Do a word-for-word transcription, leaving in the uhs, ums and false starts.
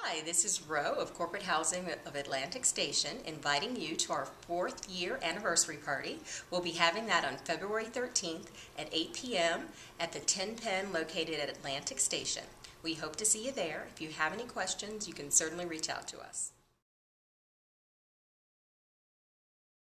Hi, this is Roe of Corporate Housing of Atlantic Station inviting you to our fourth year anniversary party. We'll be having that on February thirteenth at eight p m at the Tin Pen located at Atlantic Station. We hope to see you there. If you have any questions, you can certainly reach out to us.